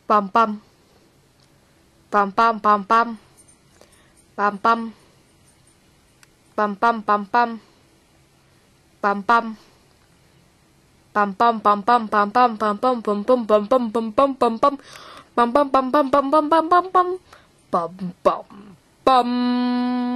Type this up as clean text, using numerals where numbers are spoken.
Pam pam. Pam pam pam pam. Pam pam. Pam pam pam pam. Pam pam. Pam pam pam pam pam pam pam pam pam pam pam pam pam pam pam pam. Pam pam pam pam pam pam pam pam pam. Pam pam pam.